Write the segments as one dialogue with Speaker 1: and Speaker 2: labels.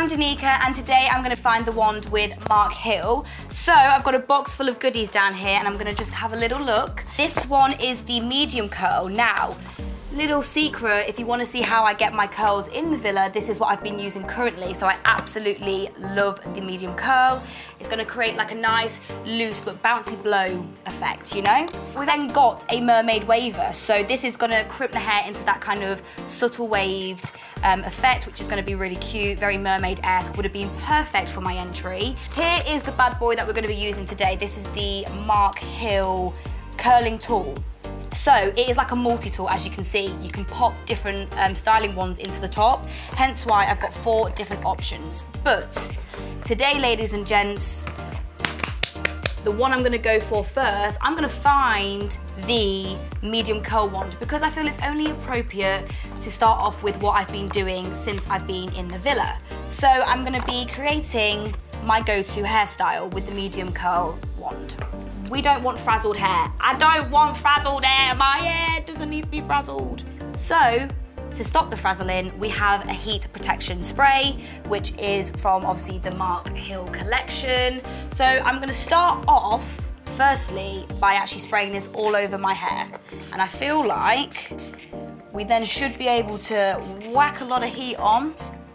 Speaker 1: I'm Danica, and today I'm gonna find the wand with Mark Hill. So I've got a box full of goodies down here and I'm gonna just have a little look. This one is the medium curl. Now, little secret, if you wanna see how I get my curls in the villa, this is what I've been using currently. So I absolutely love the medium curl. It's gonna create like a nice, loose but bouncy blow effect, you know? We've then got a mermaid waver. So this is gonna crimp the hair into that kind of subtle waved effect, which is gonna be really cute, very mermaid-esque, would have been perfect for my entry. Here is the bad boy that we're gonna be using today. This is the Mark Hill curling tool. So it is like a multi-tool, as you can see. You can pop different styling wands into the top, hence why I've got 4 different options. But today, ladies and gents, the one I'm gonna go for first, I'm gonna find the medium curl wand because I feel it's only appropriate to start off with what I've been doing since I've been in the villa. So I'm gonna be creating my go-to hairstyle with the medium curl wand. We don't want frazzled hair. I don't want frazzled hair. My hair doesn't need to be frazzled. So, to stop the frazzling, we have a heat protection spray, which is from obviously the Mark Hill collection. So I'm gonna start off, firstly, by actually spraying this all over my hair. And I feel like we then should be able to whack a lot of heat on.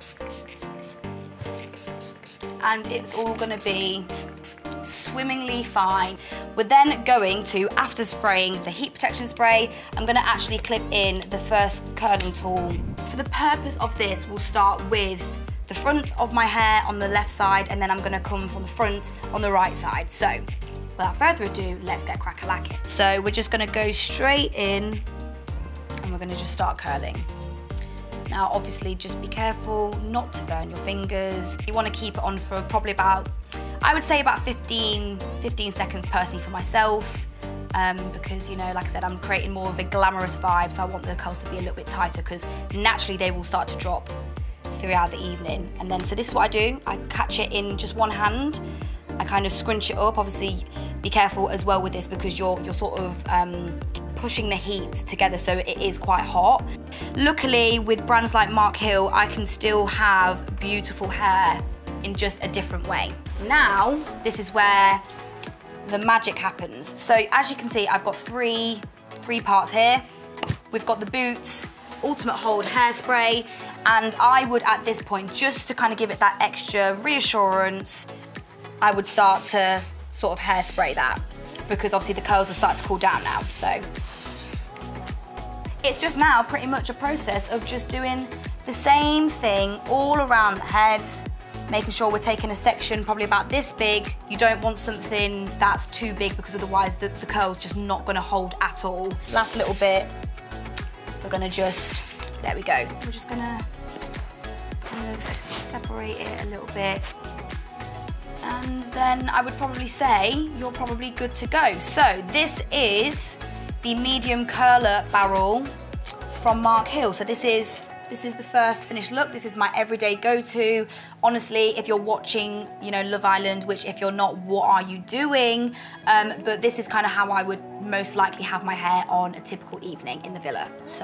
Speaker 1: And it's all gonna be swimmingly fine. We're then going to, after spraying the heat protection spray, I'm gonna actually clip in the first curling tool. For the purpose of this, we'll start with the front of my hair on the left side, and then I'm gonna come from the front on the right side. So, without further ado, let's get crack-a-lacking. So we're just gonna go straight in, and we're gonna just start curling. Now, obviously, just be careful not to burn your fingers. You wanna keep it on for probably about, I would say about 15 seconds personally for myself, because, you know, like I said, I'm creating more of a glamorous vibe, so I want the curls to be a little bit tighter because naturally they will start to drop throughout the evening. And then, so this is what I do. I catch it in just one hand. I kind of scrunch it up. Obviously, be careful as well with this because you're sort of pushing the heat together, so it is quite hot. Luckily, with brands like Mark Hill, I can still have beautiful hair in just a different way. Now, this is where the magic happens. So as you can see, I've got three parts here. We've got the boots, ultimate hold hairspray, and I would at this point, just to kind of give it that extra reassurance, I would start to sort of hairspray that because obviously the curls have started to cool down now. So it's just now pretty much a process of just doing the same thing all around the heads, making sure we're taking a section probably about this big. You don't want something that's too big because otherwise the curl's just not gonna hold at all. Last little bit, we're gonna just, there we go. We're just gonna kind of separate it a little bit. And then I would probably say you're probably good to go. So this is the medium curler barrel from Mark Hill. So this is the first finished look. This is my everyday go-to. Honestly, if you're watching, you know, Love Island, which if you're not, what are you doing? But this is kind of how I would most likely have my hair on a typical evening in the villa. So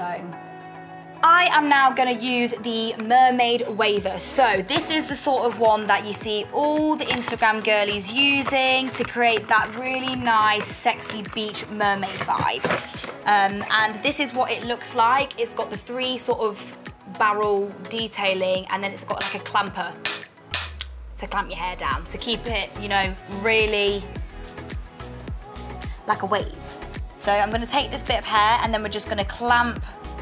Speaker 1: I am now gonna use the Mermaid waver. So this is the sort of one that you see all the Instagram girlies using to create that really nice, sexy beach mermaid vibe. And this is what it looks like. It's got the 3 sort of barrel detailing, and then it's got like a clamper to clamp your hair down, to keep it, you know, really like a wave. So I'm gonna take this bit of hair and then we're just gonna clamp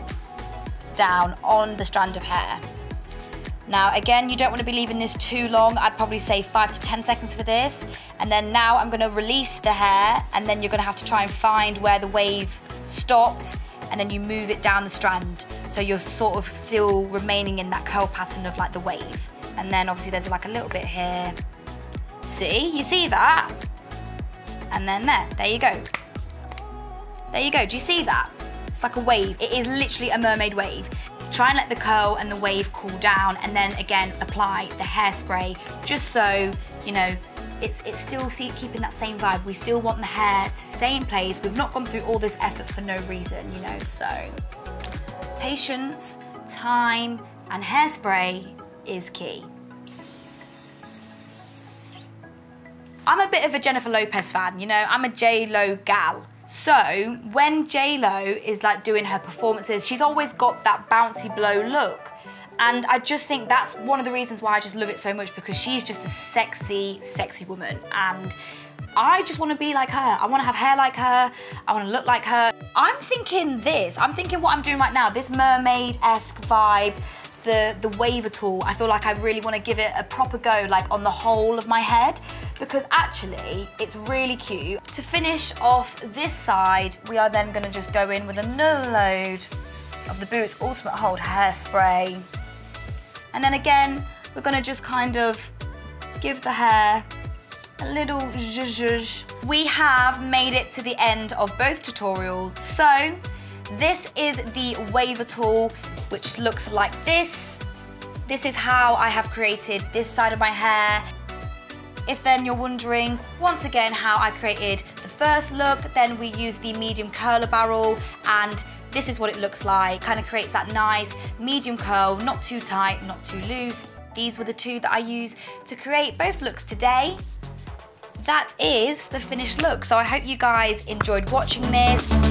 Speaker 1: down on the strand of hair. Now again, you don't want to be leaving this too long. I'd probably say 5 to 10 seconds for this. And then now I'm going to release the hair, and then you're going to have to try and find where the wave stopped, and then you move it down the strand. So you're sort of still remaining in that curl pattern of like the wave. And then obviously there's like a little bit here. See, you see that? And then there you go. There you go, do you see that? It's like a wave. It is literally a mermaid wave. Try and let the curl and the wave cool down, and then again apply the hairspray, just so, you know, it's still keeping that same vibe. We still want the hair to stay in place. We've not gone through all this effort for no reason, you know, so patience, time, and hairspray is key. I'm a bit of a Jennifer Lopez fan, you know, I'm a J-Lo gal. So when J-Lo is like doing her performances, she's always got that bouncy blow look. And I just think that's one of the reasons why I just love it so much, because she's just a sexy, sexy woman. And I just want to be like her. I want to have hair like her. I want to look like her. I'm thinking what I'm doing right now, this mermaid-esque vibe, the waver tool. I feel like I really want to give it a proper go, like on the whole of my head, because actually it's really cute. To finish off this side, we are then going to just go in with another load of the Boots Ultimate Hold Hairspray. And then again, we're going to just kind of give the hair a little zhuzh. We have made it to the end of both tutorials. So this is the waver tool, which looks like this. This is how I have created this side of my hair. If then you're wondering, once again, how I created the first look, then we use the medium curler barrel, and this is what it looks like. Kind of creates that nice medium curl, not too tight, not too loose. These were the two that I used to create both looks today. That is the finished look. So I hope you guys enjoyed watching this.